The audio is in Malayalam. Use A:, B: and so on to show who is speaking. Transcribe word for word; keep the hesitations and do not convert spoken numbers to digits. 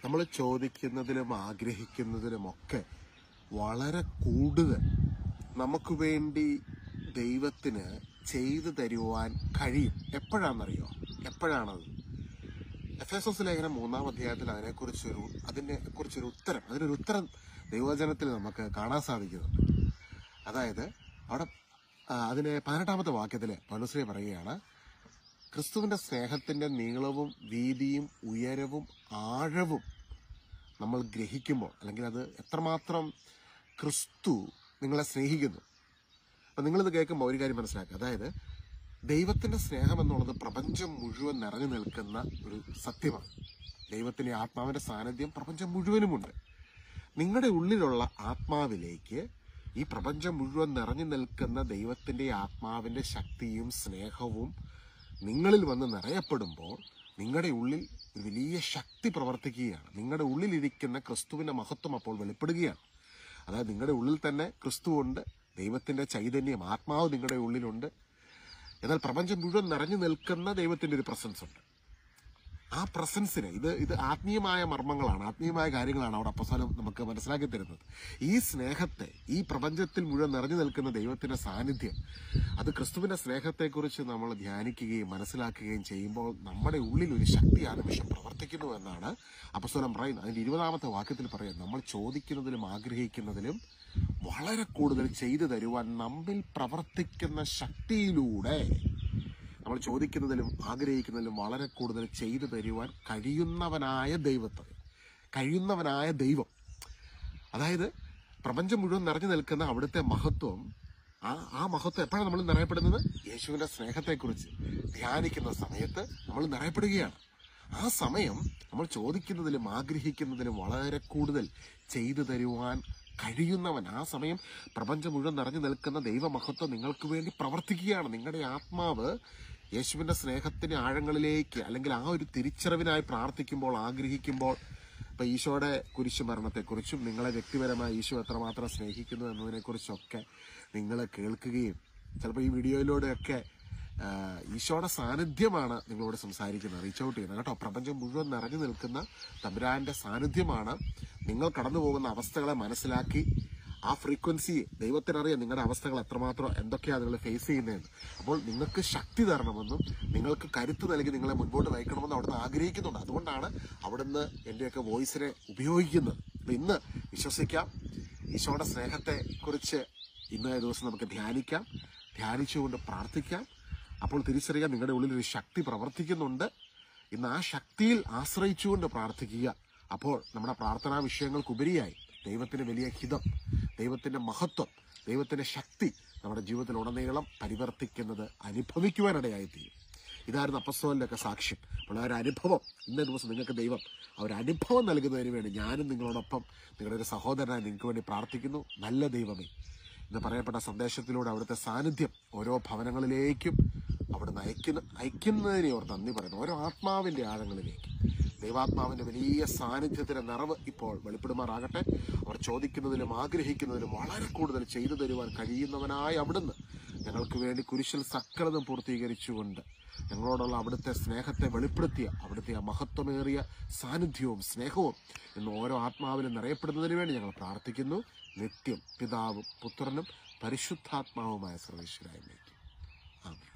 A: നമ്മൾ ചോദിക്കുന്നതിലും ആഗ്രഹിക്കുന്നതിലുമൊക്കെ വളരെ കൂടുതൽ നമുക്ക് വേണ്ടി ദൈവത്തിന് ചെയ്തു തരുവാൻ കഴിയും. എപ്പോഴാണെന്നറിയോ? എപ്പോഴാണത്? എഫേസോസ് ലേഖനം മൂന്നാം അധ്യായത്തിൽ അതിനെക്കുറിച്ചൊരു അതിനെ കുറിച്ചൊരു ഉത്തരം അതിനൊരു ഉത്തരം ദൈവവചനത്തിൽ നമുക്ക് കാണാൻ സാധിക്കുന്നുണ്ട്. അതായത് അവിടെ അതിന് പതിനെട്ടാമത്തെ വാക്യത്തിൽ പൗലോസ് പറയുകയാണ്, ക്രിസ്തുവിന്റെ സ്നേഹത്തിന്റെ നീളവും വീതിയും ഉയരവും ആഴവും നമ്മൾ ഗ്രഹിക്കുമ്പോൾ, അല്ലെങ്കിൽ അത് എത്രമാത്രം ക്രിസ്തു നിങ്ങളെ സ്നേഹിക്കുന്നു. അപ്പം നിങ്ങളിത് കേൾക്കുമ്പോൾ ഒരു കാര്യം മനസ്സിലാക്കുക, അതായത് ദൈവത്തിന്റെ സ്നേഹം എന്നുള്ളത് പ്രപഞ്ചം മുഴുവൻ നിറഞ്ഞു നിൽക്കുന്ന ഒരു സത്യമാണ്. ദൈവത്തിന്റെ ആത്മാവിന്റെ സാന്നിധ്യം പ്രപഞ്ചം മുഴുവനുമുണ്ട്. നിങ്ങളുടെ ഉള്ളിലുള്ള ആത്മാവിലേക്ക് ഈ പ്രപഞ്ചം മുഴുവൻ നിറഞ്ഞു നിൽക്കുന്ന ദൈവത്തിന്റെ ആത്മാവിന്റെ ശക്തിയും സ്നേഹവും നിങ്ങളിൽ വന്ന് നിറയപ്പെടുമ്പോൾ നിങ്ങളുടെ ഉള്ളിൽ ഒരു വലിയ ശക്തി പ്രവർത്തിക്കുകയാണ്. നിങ്ങളുടെ ഉള്ളിലിരിക്കുന്ന ക്രിസ്തുവിന്റെ മഹത്വം അപ്പോൾ വെളിപ്പെടുകയാണ്. അതായത് നിങ്ങളുടെ ഉള്ളിൽ തന്നെ ക്രിസ്തുവുണ്ട്, ദൈവത്തിന്റെ ചൈതന്യം, ആത്മാവ് നിങ്ങളുടെ ഉള്ളിലുണ്ട്. എന്നാൽ പ്രപഞ്ചം മുഴുവൻ നിറഞ്ഞു നിൽക്കുന്ന ദൈവത്തിന്റെ ഒരു പ്രസൻസ് ഉണ്ട്. ആ പ്രസൻസിന് ഇത് ഇത് ആത്മീയമായ മർമ്മങ്ങളാണ്, ആത്മീയമായ കാര്യങ്ങളാണ് അവിടെ അപ്പോസ്തലൻ നമുക്ക് മനസ്സിലാക്കി തരുന്നത്. ഈ സ്നേഹത്തെ, ഈ പ്രപഞ്ചത്തിൽ മുഴുവൻ നിറഞ്ഞു നിൽക്കുന്ന ദൈവത്തിന്റെ സാന്നിധ്യം, അത് ക്രിസ്തുവിന്റെ സ്നേഹത്തെക്കുറിച്ച് നമ്മൾ ധ്യാനിക്കുകയും മനസ്സിലാക്കുകയും ചെയ്യുമ്പോൾ നമ്മുടെ ഉള്ളിൽ ഒരു ശക്തി ആ നിമിഷം പ്രവർത്തിക്കുന്നു എന്നാണ് അപ്പോസ്തലൻ പറയുന്നത്. അതിന്റെ ഇരുപതാമത്തെ വാക്യത്തിൽ പറയാം, നമ്മൾ ചോദിക്കുന്നതിലും ആഗ്രഹിക്കുന്നതിലും വളരെ കൂടുതൽ ചെയ്തു തരുവാൻ നമ്മിൽ പ്രവർത്തിക്കുന്ന ശക്തിയിലൂടെ, നമ്മൾ ചോദിക്കുന്നതിലും ആഗ്രഹിക്കുന്നതിലും വളരെ കൂടുതൽ ചെയ്തു തരുവാൻ കഴിയുന്നവനായ ദൈവത്തെ കഴിയുന്നവനായ ദൈവം അതായത് പ്രപഞ്ചം മുഴുവൻ നിറഞ്ഞു നിൽക്കുന്ന അവിടുത്തെ മഹത്വം, ആ ആ മഹത്വം എപ്പോഴാണ് നമ്മൾ നിറയപ്പെടുന്നത്? യേശുവിന്റെ സ്നേഹത്തെക്കുറിച്ച് ധ്യാനിക്കുന്ന സമയത്ത് നമ്മൾ നിറയപ്പെടുകയാണ്. ആ സമയം നമ്മൾ ചോദിക്കുന്നതിലും ആഗ്രഹിക്കുന്നതിലും വളരെ കൂടുതൽ ചെയ്തു തരുവാൻ കഴിയുന്നവൻ, ആ സമയം പ്രപഞ്ചം മുഴുവൻ നിറഞ്ഞു നിൽക്കുന്ന ദൈവമഹത്വം നിങ്ങൾക്ക് വേണ്ടി പ്രവർത്തിക്കുകയാണ്. നിങ്ങളുടെ ആത്മാവ് യേശുവിന്റെ സ്നേഹത്തിന്റെ ആഴങ്ങളിലേക്ക്, അല്ലെങ്കിൽ ആ ഒരു തിരിച്ചറിവിനായി പ്രാർത്ഥിക്കുമ്പോൾ, ആഗ്രഹിക്കുമ്പോൾ, ഇപ്പൊ ഈശോയുടെ കുരിശു മരണത്തെക്കുറിച്ചും നിങ്ങളെ വ്യക്തിപരമായി ഈശോ എത്രമാത്രം സ്നേഹിക്കുന്നു എന്നതിനെക്കുറിച്ചൊക്കെ നിങ്ങൾ കേൾക്കുകയും ചിലപ്പോൾ ഈ വീഡിയോയിലൂടെയൊക്കെ ഈശോയുടെ സാന്നിധ്യമാണ് നിങ്ങളോട് സംസാരിക്കുന്നത്, റീച്ച് ഔട്ട് ചെയ്യുന്നത് കേട്ടോ. പ്രപഞ്ചം മുഴുവൻ നിറഞ്ഞു നിൽക്കുന്ന തമ്പുരാന്റെ സാന്നിധ്യമാണ് നിങ്ങൾ കടന്നു പോകുന്ന അവസ്ഥകളെ മനസ്സിലാക്കി ആ ഫ്രീക്വൻസി ദൈവത്തിനറിയാം നിങ്ങളുടെ അവസ്ഥകൾ എത്രമാത്രം എന്തൊക്കെയാണ് നിങ്ങൾ ഫേസ് ചെയ്യുന്നതെന്ന്. അപ്പോൾ നിങ്ങൾക്ക് ശക്തി തരണമെന്നും നിങ്ങൾക്ക് കരുത്ത് നൽകി നിങ്ങളെ മുൻപോട്ട് നയിക്കണമെന്നും അവിടുന്ന് ആഗ്രഹിക്കുന്നുണ്ട്. അതുകൊണ്ടാണ് അവിടുന്ന് എൻ്റെയൊക്കെ വോയിസിനെ ഉപയോഗിക്കുന്നത്. അപ്പം ഇന്ന് വിശ്വസിക്കാം, ഈശോയുടെ സ്നേഹത്തെ കുറിച്ച് ഇന്നേ ദിവസം നമുക്ക് ധ്യാനിക്കാം, ധ്യാനിച്ചുകൊണ്ട് പ്രാർത്ഥിക്കാം. അപ്പോൾ തിരിച്ചറിയാൻ നിങ്ങളുടെ ഉള്ളിൽ ഒരു ശക്തി പ്രവർത്തിക്കുന്നുണ്ട്. ഇന്ന് ആ ശക്തിയിൽ ആശ്രയിച്ചുകൊണ്ട് പ്രാർത്ഥിക്കുക. അപ്പോൾ നമ്മുടെ പ്രാർത്ഥനാ വിഷയങ്ങൾക്കുപരിയായി ദൈവത്തിന്റെ വലിയ ഹിതം, ദൈവത്തിന്റെ മഹത്വം, ദൈവത്തിന്റെ ശക്തി നമ്മുടെ ജീവിതത്തിൽ ഉടനീളം പരിവർത്തിക്കുന്നത് അനുഭവിക്കുവാനിടയായിത്തീരും. ഇതായിരുന്നു അപ്പോസ്തലന്റെ ഒക്കെ സാക്ഷ്യം. അപ്പോൾ ആ ഒരു അനുഭവം ഇന്നേ ദിവസം നിങ്ങൾക്ക് ദൈവം ആ ഒരു അനുഭവം നൽകുന്നതിന് വേണ്ടി ഞാനും നിങ്ങളോടൊപ്പം നിങ്ങളുടെ ഒരു സഹോദരനായി നിങ്ങൾക്ക് വേണ്ടി പ്രാർത്ഥിക്കുന്നു. നല്ല ദൈവമേ, ഇന്ന് പറയപ്പെട്ട സന്ദേശത്തിലൂടെ അവിടുത്തെ സാന്നിധ്യം ഓരോ ഭവനങ്ങളിലേക്കും അവിടുന്ന് അയക്കുന്ന അയക്കുന്നതിനെ ഓർ നന്ദി പറയുന്നു. ഓരോ ആത്മാവിന്റെ ആഴങ്ങളിലേക്ക് ദൈവാത്മാവിന്റെ വലിയ സാന്നിധ്യത്തിന്റെ നിറവ് ഇപ്പോൾ വെളിപ്പെടുമാറാകട്ടെ. അവർ ചോദിക്കുന്നതിലും ആഗ്രഹിക്കുന്നതിലും വളരെ കൂടുതൽ ചെയ്തു തരുവാൻ കഴിയുന്നവനായ അവിടുന്ന് ഞങ്ങൾക്ക് വേണ്ടി കുരിശിൽ സകലതും പൂർത്തീകരിച്ചുകൊണ്ട് ഞങ്ങളോടുള്ള അവിടുത്തെ സ്നേഹത്തെ വെളിപ്പെടുത്തിയ അവിടുത്തെ ആ മഹത്വമേറിയ സാന്നിധ്യവും സ്നേഹവും ഇന്ന് ഓരോ ആത്മാവിലും നിറയപ്പെടുന്നതിന് വേണ്ടി ഞങ്ങൾ പ്രാർത്ഥിക്കുന്നു. നിത്യം പിതാവും പുത്രനും പരിശുദ്ധാത്മാവുമായ സർവേശ്വരായ ആമേൻ.